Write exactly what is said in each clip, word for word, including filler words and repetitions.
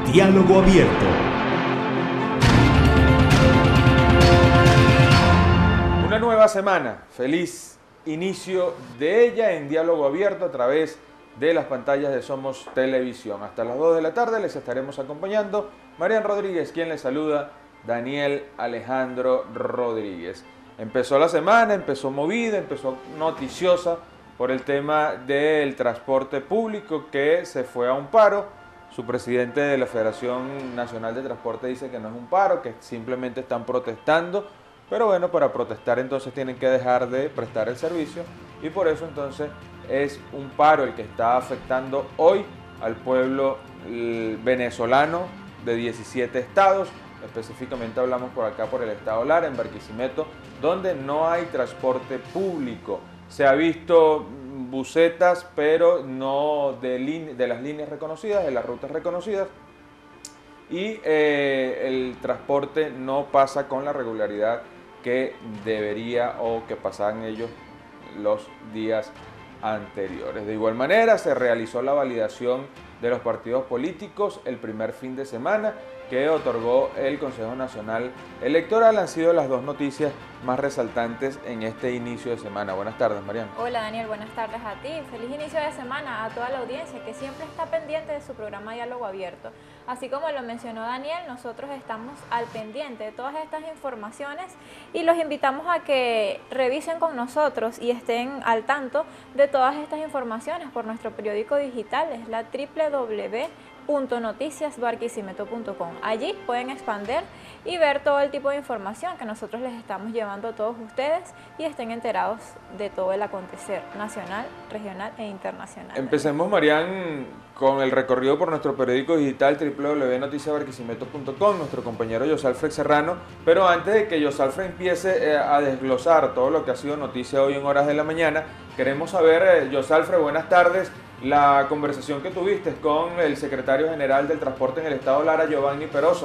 Diálogo Abierto. Una nueva semana, feliz inicio de ella en Diálogo Abierto a través de las pantallas de Somos Televisión. Hasta las dos de la tarde les estaremos acompañando. Marian Rodríguez, quien les saluda, Daniel Alejandro Rodríguez. Empezó la semana, empezó movida, empezó noticiosa por el tema del transporte público que se fue a un paro. Su presidente de la Federación Nacional de Transporte dice que no es un paro, que simplemente están protestando. Pero bueno, para protestar entonces tienen que dejar de prestar el servicio y por eso entonces es un paro el que está afectando hoy al pueblo venezolano de diecisiete estados. Específicamente hablamos por acá por el estado Lara, en Barquisimeto, donde no hay transporte público. Se ha visto busetas, pero no de, de las líneas reconocidas, de las rutas reconocidas. Y eh, el transporte no pasa con la regularidad que debería o que pasaban ellos los días anteriores. De igual manera, se realizó la validación de los partidos políticos el primer fin de semana que otorgó el Consejo Nacional Electoral. Han sido las dos noticias más resaltantes en este inicio de semana. Buenas tardes, Mariana. Hola, Daniel. Buenas tardes a ti. Feliz inicio de semana a toda la audiencia que siempre está pendiente de su programa Diálogo Abierto. Así como lo mencionó Daniel, nosotros estamos al pendiente de todas estas informaciones y los invitamos a que revisen con nosotros y estén al tanto de todas estas informaciones por nuestro periódico digital, es la doble u doble u doble u punto noticias barquisimeto punto com. Allí pueden expandir y ver todo el tipo de información que nosotros les estamos llevando a todos ustedes y estén enterados de todo el acontecer nacional, regional e internacional. Empecemos, Marian, con el recorrido por nuestro periódico digital doble u doble u doble u punto noticias barquisimeto punto com, nuestro compañero Yosalfred Serrano. Pero antes de que Yosalfred empiece eh, a desglosar todo lo que ha sido noticia hoy en horas de la mañana, queremos saber, eh, Yosalfred, buenas tardes, la conversación que tuviste con el secretario general del transporte en el estado Lara, Giovanni Perosa,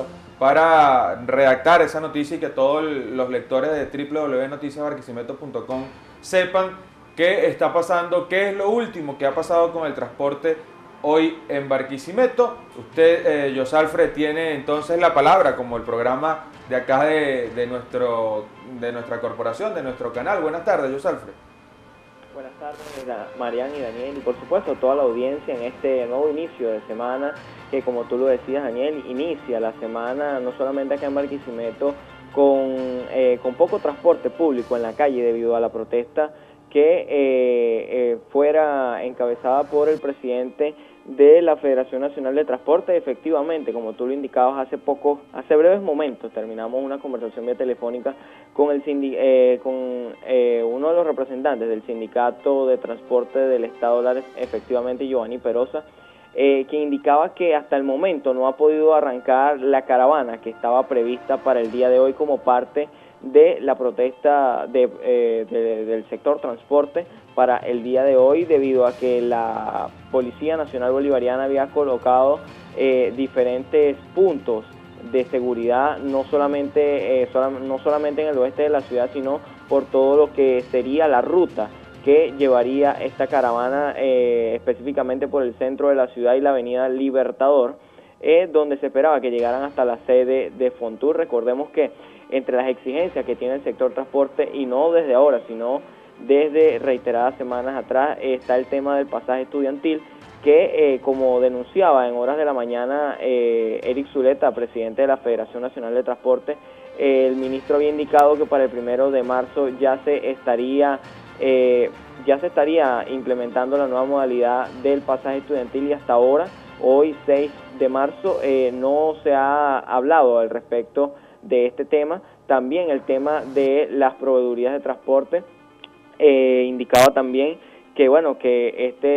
para redactar esa noticia y que todos los lectores de doble u doble u doble u punto noticias barquisimeto punto com sepan qué está pasando, qué es lo último que ha pasado con el transporte hoy en Barquisimeto. Usted, eh, Yosalfred, tiene entonces la palabra como el programa de acá de, de, nuestro, de nuestra corporación, de nuestro canal. Buenas tardes, Yosalfred. Buenas tardes, Marian y Daniel, y por supuesto toda la audiencia en este nuevo inicio de semana, que como tú lo decías, Daniel, inicia la semana no solamente acá en Barquisimeto con, eh, con poco transporte público en la calle debido a la protesta que eh, eh, fuera encabezada por el presidente de la Federación Nacional de Transporte. Efectivamente, como tú lo indicabas hace poco, hace breves momentos, terminamos una conversación vía telefónica con el eh, con eh, uno de los representantes del Sindicato de Transporte del Estado Lara, efectivamente Giovanni Perosa, eh, que indicaba que hasta el momento no ha podido arrancar la caravana que estaba prevista para el día de hoy como parte de la protesta de, eh, de, del sector transporte para el día de hoy, debido a que la Policía Nacional Bolivariana había colocado eh, diferentes puntos de seguridad, no solamente, eh, sola, no solamente en el oeste de la ciudad, sino por todo lo que sería la ruta que llevaría esta caravana, eh, específicamente por el centro de la ciudad y la avenida Libertador, eh, donde se esperaba que llegaran hasta la sede de Fontur. Recordemos que entre las exigencias que tiene el sector transporte, y no desde ahora, sino desde reiteradas semanas atrás, está el tema del pasaje estudiantil, que eh, como denunciaba en horas de la mañana eh, Eric Zuleta, presidente de la Federación Nacional de Transporte, eh, el ministro había indicado que para el primero de marzo ya se estaría eh, ya se estaría implementando la nueva modalidad del pasaje estudiantil, y hasta ahora, hoy seis de marzo, eh, no se ha hablado al respecto de este tema. También el tema de las proveedurías de transporte, eh, indicaba también que bueno, que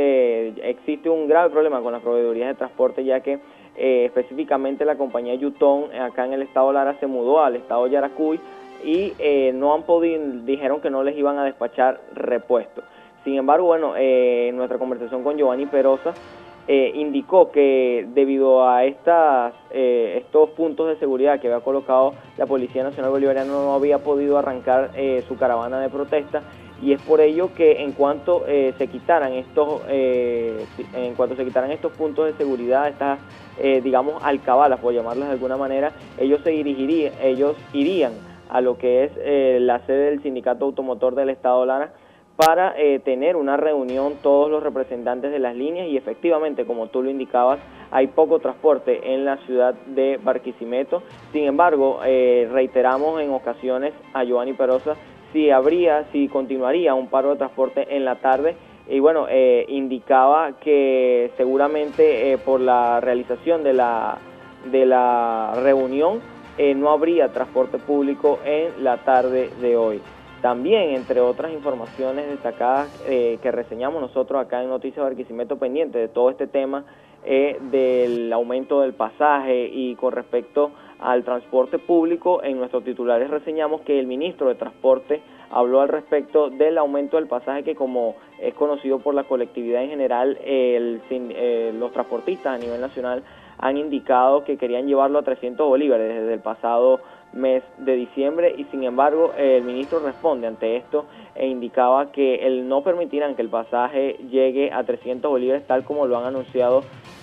este existe un grave problema con las proveedurías de transporte, ya que eh, específicamente la compañía Yutón acá en el estado Lara se mudó al estado Yaracuy y eh, no han podido, dijeron que no les iban a despachar repuestos. Sin embargo, bueno, eh, en nuestra conversación con Giovanni Perosa, Eh, indicó que debido a estas, eh, estos puntos de seguridad que había colocado la Policía Nacional Bolivariana, no había podido arrancar eh, su caravana de protesta, y es por ello que en cuanto eh, se quitaran estos eh, en cuanto se quitaran estos puntos de seguridad, estas eh, digamos alcabalas, por llamarlas de alguna manera, ellos se dirigirían, ellos irían a lo que es eh, la sede del Sindicato Automotor del Estado Lara para eh, tener una reunión todos los representantes de las líneas, y efectivamente, como tú lo indicabas, hay poco transporte en la ciudad de Barquisimeto. Sin embargo, eh, reiteramos en ocasiones a Giovanni Perosa si habría, si continuaría un paro de transporte en la tarde, y bueno, eh, indicaba que seguramente eh, por la realización de la, de la reunión eh, no habría transporte público en la tarde de hoy. También, entre otras informaciones destacadas eh, que reseñamos nosotros acá en Noticias Barquisimeto, pendiente de todo este tema eh, del aumento del pasaje y con respecto al transporte público, en nuestros titulares reseñamos que el ministro de Transporte habló al respecto del aumento del pasaje que, como es conocido por la colectividad en general, el, eh, los transportistas a nivel nacional han indicado que querían llevarlo a trescientos bolívares desde el pasado mes de diciembre, y sin embargo el ministro responde ante esto e indicaba que él no permitirán que el pasaje llegue a trescientos bolívares tal como lo han anunciado,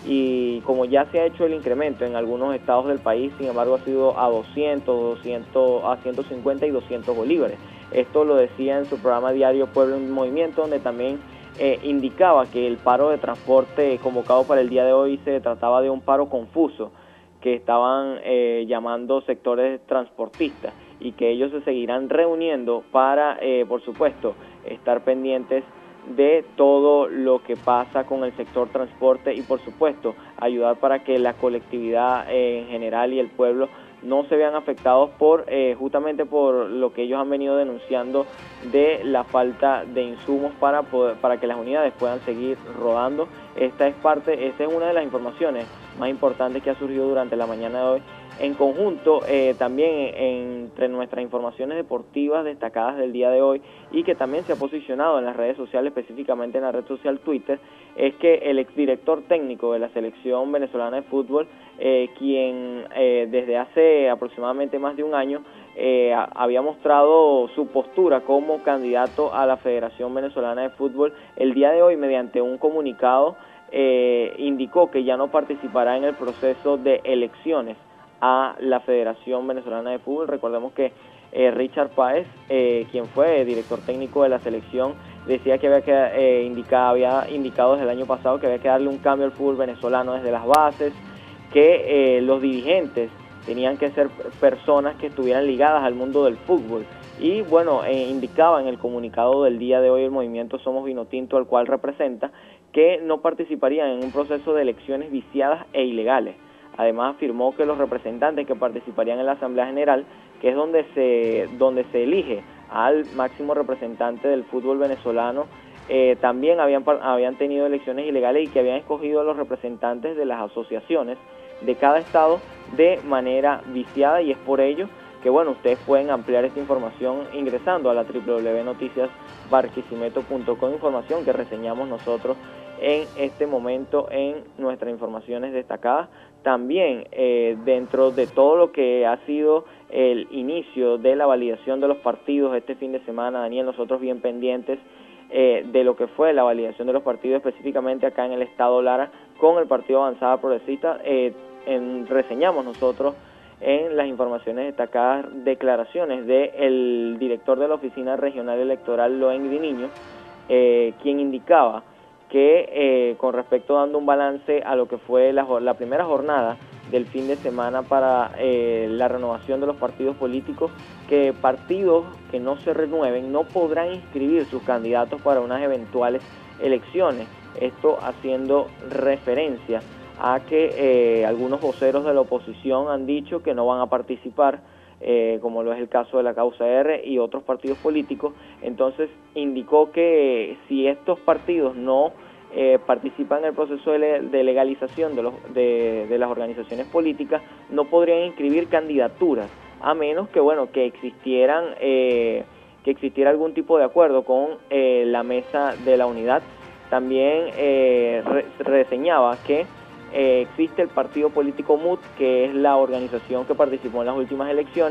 y como ya se ha hecho el incremento en algunos estados del país, sin embargo ha sido a doscientos, doscientos, a ciento cincuenta y doscientos bolívares. Esto lo decía en su programa diario Pueblo en Movimiento, donde también eh, indicaba que el paro de transporte convocado para el día de hoy se trataba de un paro confuso que estaban eh, llamando sectores transportistas, y que ellos se seguirán reuniendo para, eh, por supuesto, estar pendientes de todo lo que pasa con el sector transporte y, por supuesto, ayudar para que la colectividad eh, en general y el pueblo no se vean afectados por eh, justamente por lo que ellos han venido denunciando de la falta de insumos para poder, para que las unidades puedan seguir rodando. Esta es parte, esta es una de las informaciones más importantes que ha surgido durante la mañana de hoy. En conjunto, eh, también entre nuestras informaciones deportivas destacadas del día de hoy, y que también se ha posicionado en las redes sociales, específicamente en la red social Twitter, es que el exdirector técnico de la selección venezolana de fútbol, eh, quien eh, desde hace aproximadamente más de un año eh, había mostrado su postura como candidato a la Federación Venezolana de Fútbol, el día de hoy, mediante un comunicado, eh, indicó que ya no participará en el proceso de elecciones a la Federación Venezolana de Fútbol. Recordemos que eh, Richard Páez, eh, quien fue director técnico de la selección, decía que había, que, eh, indica, había indicado desde el año pasado que había que darle un cambio al fútbol venezolano desde las bases, que eh, los dirigentes tenían que ser personas que estuvieran ligadas al mundo del fútbol. Y bueno, eh, indicaba en el comunicado del día de hoy el movimiento Somos Vinotinto, al cual representa, que no participarían en un proceso de elecciones viciadas e ilegales. Además, afirmó que los representantes que participarían en la Asamblea General, que es donde se, donde se elige al máximo representante del fútbol venezolano, eh, también habían, habían tenido elecciones ilegales, y que habían escogido a los representantes de las asociaciones de cada estado de manera viciada, y es por ello que, bueno, ustedes pueden ampliar esta información ingresando a la doble u doble u doble u punto noticias barquisimeto punto com, información que reseñamos nosotros en este momento en nuestras informaciones destacadas. También eh, dentro de todo lo que ha sido el inicio de la validación de los partidos este fin de semana, Daniel, nosotros bien pendientes eh, de lo que fue la validación de los partidos, específicamente acá en el estado Lara, con el Partido Avanzada Progresista, eh, en, reseñamos nosotros en las informaciones destacadas declaraciones del director de la Oficina Regional Electoral, Loen Griniño, eh, quien indicaba que eh, con respecto, dando un balance a lo que fue la, la primera jornada del fin de semana para eh, la renovación de los partidos políticos, que partidos que no se renueven no podrán inscribir sus candidatos para unas eventuales elecciones. Esto haciendo referencia a que eh, algunos voceros de la oposición han dicho que no van a participar, eh, como lo es el caso de la Causa R y otros partidos políticos. Entonces indicó que si estos partidos no eh, participan en el proceso de, le de legalización de, los, de, de las organizaciones políticas, no podrían inscribir candidaturas, a menos que, bueno, que existieran eh, que existiera algún tipo de acuerdo con eh, la mesa de la unidad. También eh, re reseñaba que Eh, existe el partido político M U T, que es la organización que participó en las últimas elecciones,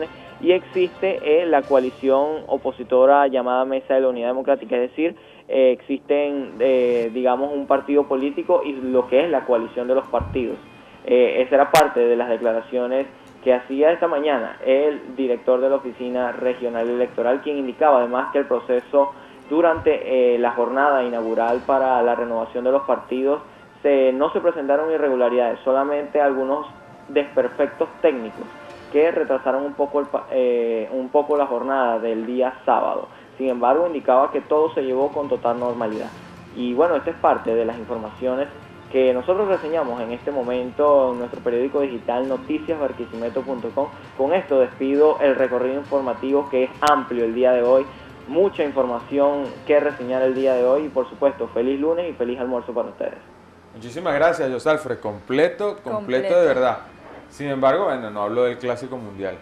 y existe eh, la coalición opositora llamada Mesa de la Unidad Democrática, es decir, eh, existen, eh, digamos, un partido político y lo que es la coalición de los partidos. Eh, esa era parte de las declaraciones que hacía esta mañana el director de la Oficina Regional Electoral, quien indicaba además que el proceso durante eh, la jornada inaugural para la renovación de los partidos se, no se presentaron irregularidades, solamente algunos desperfectos técnicos que retrasaron un poco, el, eh, un poco la jornada del día sábado. Sin embargo, indicaba que todo se llevó con total normalidad. Y bueno, esta es parte de las informaciones que nosotros reseñamos en este momento en nuestro periódico digital noticias barquisimeto punto com. Con esto despido el recorrido informativo, que es amplio el día de hoy, mucha información que reseñar el día de hoy y por supuesto feliz lunes y feliz almuerzo para ustedes. Muchísimas gracias, Josalfred, completo, completo, completo de verdad. Sin embargo, bueno, no hablo del Clásico Mundial,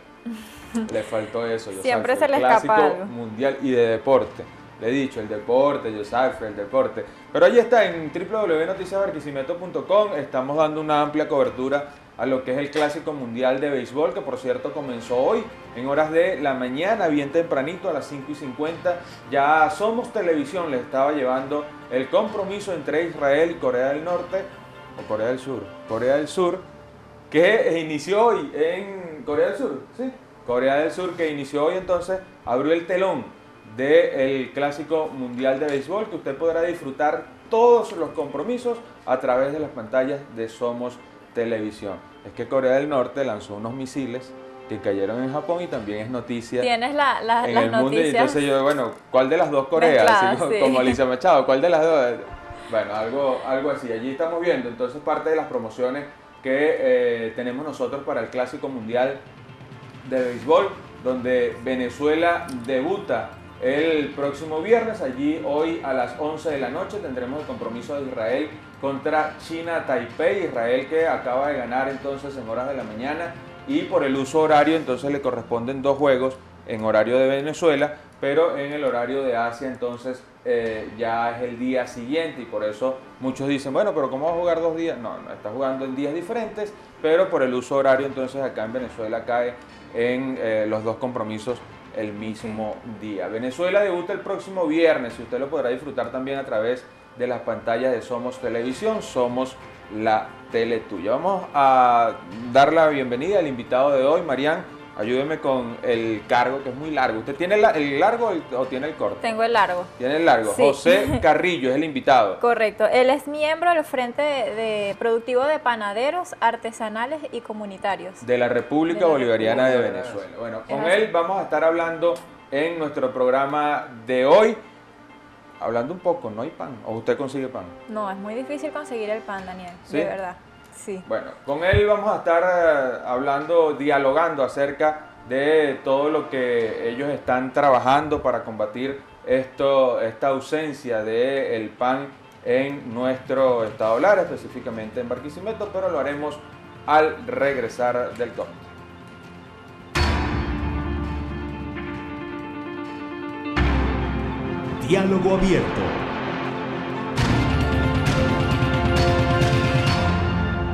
le faltó eso, Josalfred. Siempre se le escapa algo. Clásico Mundial y de deporte. Le he dicho, el deporte, Josalfred, el deporte. Pero ahí está, en w w w punto noticias barquisimeto punto com estamos dando una amplia cobertura a lo que es el Clásico Mundial de Béisbol, que por cierto comenzó hoy en horas de la mañana, bien tempranito, a las cinco y cincuenta. Ya Somos Televisión les estaba llevando el compromiso entre Israel y Corea del Norte, o Corea del Sur, Corea del Sur, que inició hoy en Corea del Sur, ¿sí? Corea del Sur, que inició hoy, entonces abrió el telón del Clásico Mundial de Béisbol, que usted podrá disfrutar todos los compromisos a través de las pantallas de Somos Televisión. Es que Corea del Norte lanzó unos misiles que cayeron en Japón y también es noticia. Tienes la, la, en las el mundo. noticias. Y entonces yo, bueno, ¿cuál de las dos Coreas? Mezcladas, Así, sí. Como Alicia Machado, ¿cuál de las dos? Bueno, algo, algo así. Allí estamos viendo entonces parte de las promociones que eh, tenemos nosotros para el Clásico Mundial de Béisbol, donde Venezuela debuta el próximo viernes. Allí hoy a las once de la noche tendremos el compromiso de Israel contra China Taipei. Israel, que acaba de ganar entonces en horas de la mañana, y por el uso horario entonces le corresponden dos juegos en horario de Venezuela, pero en el horario de Asia entonces eh, ya es el día siguiente, y por eso muchos dicen, bueno, pero ¿cómo va a jugar dos días? No, no, está jugando en días diferentes, pero por el uso horario entonces acá en Venezuela cae en eh, los dos compromisos el mismo día. Venezuela debuta el próximo viernes y usted lo podrá disfrutar también a través de las pantallas de Somos Televisión, Somos la tele tuya. Vamos a dar la bienvenida al invitado de hoy. Marian, ayúdeme con el cargo, que es muy largo. ¿Usted tiene el largo o tiene el corto? Tengo el largo. Tiene el largo. Sí. José Carrillo es el invitado. Correcto. Él es miembro del Frente de, de Productivo de Panaderos, Artesanales y Comunitarios de la República de la Bolivariana República de Venezuela. Bueno, con él vamos a estar hablando en nuestro programa de hoy. Hablando un poco, ¿no hay pan? ¿O usted consigue pan? No, es muy difícil conseguir el pan, Daniel, ¿sí? De verdad. Sí. Bueno, con él vamos a estar uh, hablando, dialogando acerca de todo lo que ellos están trabajando para combatir esto, esta ausencia del pan en nuestro estado Lara, específicamente en Barquisimeto, pero lo haremos al regresar del corte. Diálogo abierto.